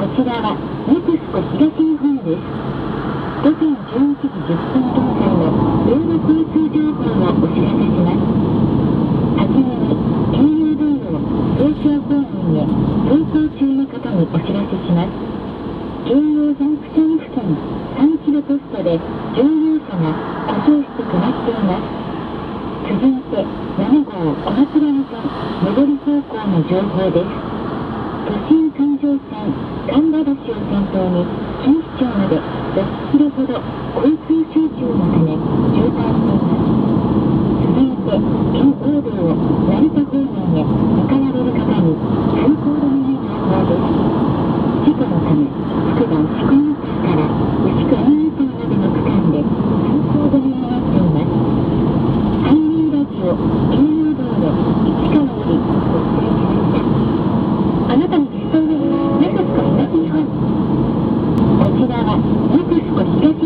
ちらはネクスコ東日本です。午前11時10分現在の道路交通情報をお知らせします。はじめに、京葉道路を東京方面へ走行中の方にお知らせします。京葉ジャンクション付近3キロポストで乗用車が故障して止まっています。続いて7号小松原線上り方向の情報です。都心環状線神田橋を先頭に錦糸町まで6キロほど交通集中のため渋滞しています。続いて県央道を成田方面へ向かわれる方に通行止めの情報です。事故のためつくば牛久インターから牛久インターまでの区間で通行止めになっています。ハイウェイラジオ京葉道路市川よりお伝えしました。あなたに鉄道のネクスコ東日本。こちらはネクスコ東